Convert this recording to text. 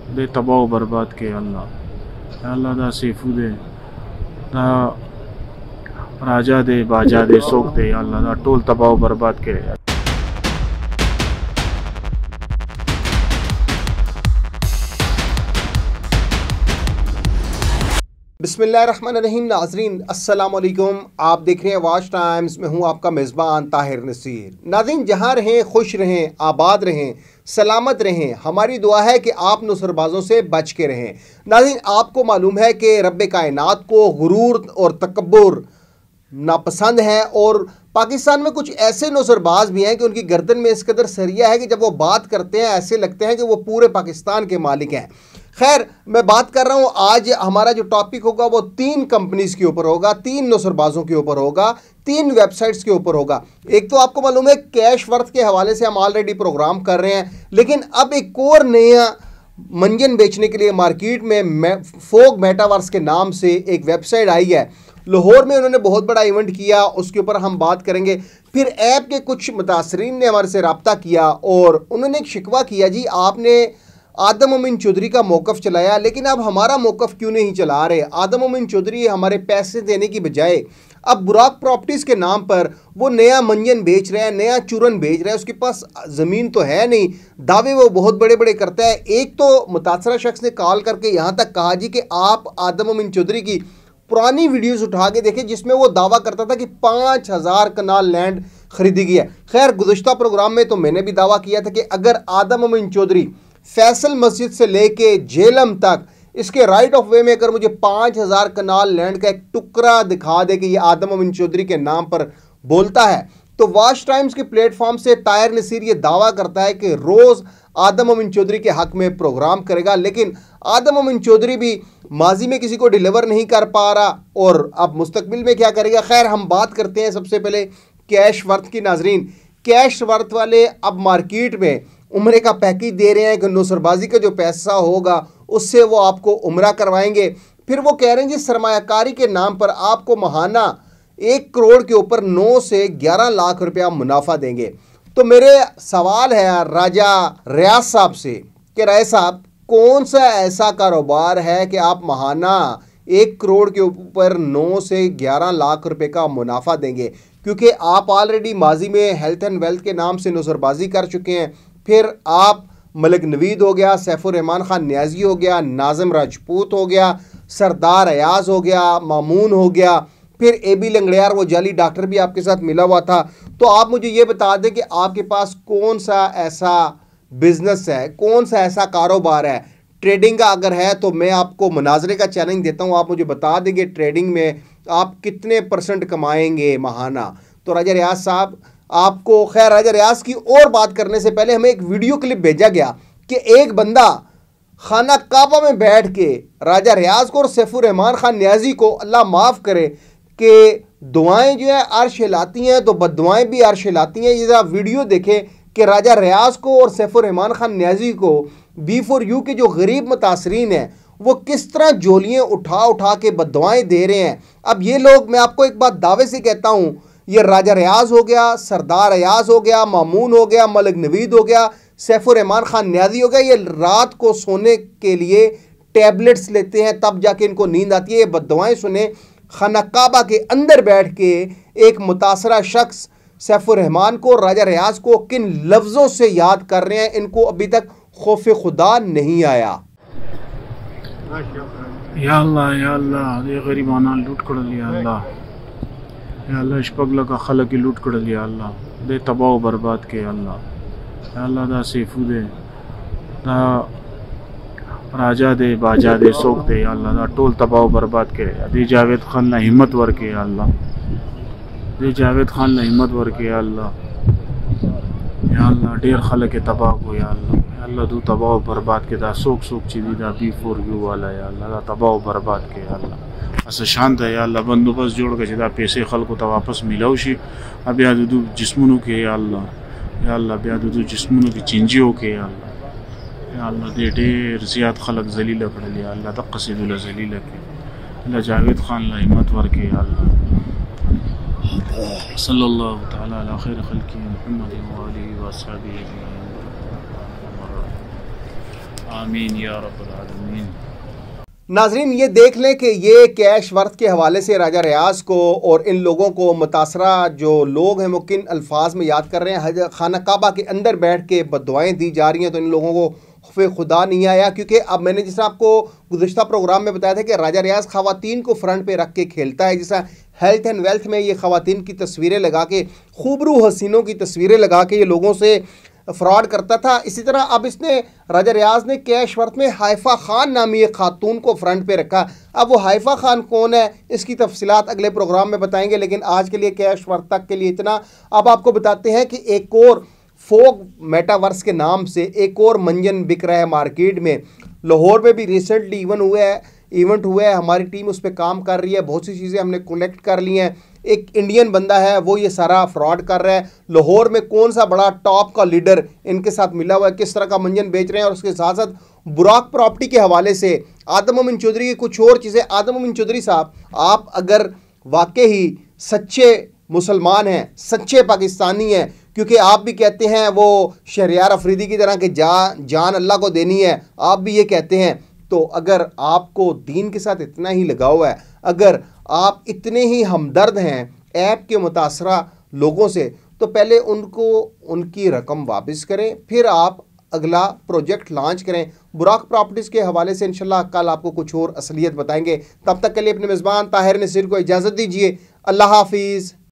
दे तबाह बर्बाद के अल्लाह। या अल्लाह दा सेफू दे दा राजा दे बाजा दे सोख दे। या अल्लाह दा टोल तबाह बर्बाद के। बिस्मिल्लाहिर्रहमानिर्रहीम। नाज़रीन अस्सलाम वालेकुम, आप देख रहे हैं वाच टाइम्स में हूँ आपका मेज़बान ताहिर नसीर। नाज़रीन जहाँ रहें खुश रहें, आबाद रहें, सलामत रहें। हमारी दुआ है कि आप नुसरबाजों से बच के रहें। नाज़रीन आपको मालूम है कि रब्बे कायनात को गुरूर और तकब्बुर नापसंद है और पाकिस्तान में कुछ ऐसे नुसरबाज भी हैं कि उनकी गर्दन में इस कदर सरिया है कि जब वो बात करते हैं ऐसे लगते हैं कि वो पूरे पाकिस्तान के मालिक हैं। खैर, मैं बात कर रहा हूँ, आज हमारा जो टॉपिक होगा वो 3 कंपनीज के ऊपर होगा, 3 नुसरबाजों के ऊपर होगा, 3 वेबसाइट्स के ऊपर होगा। एक तो आपको मालूम है कैश वर्थ के हवाले से हम ऑलरेडी प्रोग्राम कर रहे हैं, लेकिन अब एक और नया मंजन बेचने के लिए मार्केट में फोग मेटावर्स के नाम से एक वेबसाइट आई है। लाहौर में उन्होंने बहुत बड़ा इवेंट किया, उसके ऊपर हम बात करेंगे। फिर ऐप के कुछ मुतासरीन ने हमारे से रब्ता किया और उन्होंने एक शिकवा किया, जी आपने आदम अमीन चौधरी का मौक़िफ़ चलाया लेकिन अब हमारा मौक़िफ़ क्यों नहीं चला रहे। आदम अमीन चौधरी हमारे पैसे देने की बजाय अब बुराक प्रॉपर्टीज़ के नाम पर वो नया मंजन बेच रहे हैं, नया चूरन बेच रहे हैं। उसके पास ज़मीन तो है नहीं, दावे वो बहुत बड़े बड़े करता है। एक तो मुतासरा शख्स ने कॉल करके यहाँ तक कहा जी कि आप आदम अमीन चौधरी की पुरानी वीडियोज़ उठा के देखें जिसमें वो दावा करता था कि 5000 कनाल लैंड खरीदी गई है। खैर, गुज़श्ता प्रोग्राम में तो मैंने भी दावा किया था कि अगर आदम अमीन चौधरी फैसल मस्जिद से लेके झेलम तक इसके राइट ऑफ वे में अगर मुझे 5000 कनाल लैंड का एक टुकड़ा दिखा दे कि ये आदम अमीन चौधरी के नाम पर बोलता है, तो वाच टाइम्स के प्लेटफॉर्म से ताहिर नसीर ये दावा करता है कि रोज़ आदम अमीन चौधरी के हक में प्रोग्राम करेगा। लेकिन आदम अमीन चौधरी भी माजी में किसी को डिलीवर नहीं कर पा रहा और अब मुस्तकबिल में क्या करेगा। खैर, हम बात करते हैं सबसे पहले कैश वर्थ की। नाजरीन, कैश वर्थ वाले अब मार्केट में उम्रे का पैकेज दे रहे हैं कि नुसरबाजी का जो पैसा होगा उससे वो आपको उम्रा करवाएंगे। फिर वो कह रहे हैं जी सरमायाकारी के नाम पर आपको महाना 1 करोड़ के ऊपर 9 से 11 लाख रुपया मुनाफा देंगे। तो मेरे सवाल है राजा रियाज साहब से कि राय साहब, कौन सा ऐसा कारोबार है कि आप महाना 1 करोड़ के ऊपर 9 से 11 लाख रुपए का मुनाफा देंगे? क्योंकि आप ऑलरेडी माजी में हेल्थ एंड वेल्थ के नाम से नुसरबाजी कर चुके हैं। फिर आप मलिक नवीद हो गया, सैफुर रहमान खान न्याजी हो गया, नाज़िम राजपूत हो गया, सरदार अयाज हो गया, मामून हो गया, फिर AB लंगड़ियार वो जाली डॉक्टर भी आपके साथ मिला हुआ था। तो आप मुझे ये बता दें कि आपके पास कौन सा ऐसा बिजनेस है, कौन सा ऐसा कारोबार है। ट्रेडिंग का अगर है तो मैं आपको मुनाजरे का चैलेंज देता हूँ, आप मुझे बता देंगे ट्रेडिंग में आप कितने % कमाएंगे महाना। तो राजा रियाज साहब आपको, खैर राजा रियाज की और बात करने से पहले हमें एक वीडियो क्लिप भेजा गया कि एक बंदा खाना काबा में बैठ के राजा रियाज को और सैफुर रहमान खान न्याजी को, अल्लाह माफ़ करे, कि दुआएं जो है अर्श हिलाती हैं तो बददुआएं भी अर्श हिलाती हैं। ये ज़रा वीडियो देखें कि राजा रियाज को और सैफुर रहमान खान न्याजी को B4U के जो गरीब मुतासरीन हैं वो किस तरह जोलियाँ उठा उठा के बददुआएं दे रहे हैं। अब ये लोग, मैं आपको एक बात दावे से कहता हूँ, ये राजा रियाज हो गया, सरदार अयाज हो गया, मामून हो गया, मलिक नवीद हो गया, सैफुर रहमान खान न्याजी हो गया, ये रात को सोने के लिए टैबलेट्स लेते हैं तब जाके इनको नींद आती है। ये बद्दुआएं सुने, खाना काबा के अंदर बैठ के एक मुतासरा शख्स सैफुर रहमान को, राजा रियाज को किन लफ्ज़ों से याद कर रहे हैं, इनको अभी तक खौफ खुदा नहीं आया। या अल्लाह ये गरीबाना लूट कर लिया अल्लाह। या अल्लाह शपगला का खलक की लूट कर लिया अल्लाह, दे तबाह बर्बाद के अल्लाह। या अल्लाह दा सेफू दे दा राजा दे बाजा दे सोख दे। या अल्लाह दा टोल तबाह बर्बाद के। दे जावेद खान ना हिम्मत वर के अल्लाह, दे जावेद खान ना हिम्मत वर के अल्लाह। या अल्लाह ढेर खलक के तबाह को। या अल्लाह दू तबाह बर्बाद के दा सोख सोख चीज़ी दा B4U वाला। या अल्लाह दा तबाह बर्बाद के अल्लाह। अस शांत है या अल्लाह बंदोबस्त जोड़ के जदा पैसे खल को तो वापस मिलाओ शी। अब या दू जिस्मों के या अल्लाह ब्या दू जिस्मों की चिंजियों के या अल्लाह दे ढेर ज़ियाद खलक जलीला कर लिया अल्लाह तक कसीदुल्ला जलीला के। अल्लाह जावेद खान ला हिम्मत वर के या अल्लाह। सल्लल्लाहु तआला अला खैर खल्की मुहम्मद व आलिहि व अस्हाबिहि अजमईन। आमीन या रब्बल आलमीन। नाजरीन, ये देख लें कि ये कैश वर्थ के हवाले से राजा रियाज को और इन लोगों को मुतासरा जो लोग हैं वो किन अल्फाज में याद कर रहे हैं। खाना काबा के अंदर बैठ के बद्दुआएं दी जा रही हैं, तो इन लोगों को खौफ खुदा नहीं आया। क्योंकि अब मैंने जैसा आपको गुज़िश्ता प्रोग्राम में बताया था कि राजा रियाज ख़वातीन को फ्रंट पे रख के खेलता है। जैसा हेल्थ एंड वेल्थ में ये ख़वातीन की तस्वीरें लगा के, खूबरू हसीनों की तस्वीरें लगा के ये लोगों से फ्रॉड करता था। इसी तरह अब इसने राजा रियाज ने कैश वर्थ में हाइफा खान नामी एक खातून को फ्रंट पे रखा। अब वो हाइफा खान कौन है, इसकी तफसीलात अगले प्रोग्राम में बताएंगे, लेकिन आज के लिए कैश वर्थ तक के लिए इतना। अब आपको बताते हैं कि एक और फोक मेटावर्स के नाम से एक और मंजन बिक रहा है मार्केट में। लाहौर में भी रिसेंटली इवेंट हुआ है, हमारी टीम उस पर काम कर रही है, बहुत सी चीज़ें हमने कलेक्ट कर ली हैं। एक इंडियन बंदा है वो ये सारा फ्रॉड कर रहा है। लाहौर में कौन सा बड़ा टॉप का लीडर इनके साथ मिला हुआ है, किस तरह का मंजन बेच रहे हैं, और उसके साथ साथ बुराक प्रॉपर्टी के हवाले से आदम मोमिन चौधरी की कुछ और चीज़ें। आदम मोमिन चौधरी साहब, आप अगर वाकई ही सच्चे मुसलमान हैं, सच्चे पाकिस्तानी हैं, क्योंकि आप भी कहते हैं वो शहरियार अफरीदी की तरह कि जान अल्लाह को देनी है, आप भी ये कहते हैं, तो अगर आपको दीन के साथ इतना ही लगाव है, अगर आप इतने ही हमदर्द हैं ऐप के मुतासरा लोगों से, तो पहले उनको उनकी रकम वापस करें, फिर आप अगला प्रोजेक्ट लॉन्च करें। बुराक प्रॉपर्टीज़ के हवाले से इंशाल्लाह कल आपको कुछ और असलियत बताएंगे। तब तक के लिए अपने मेज़बान ताहिर नसीर को इजाज़त दीजिए। अल्लाह हाफिज़।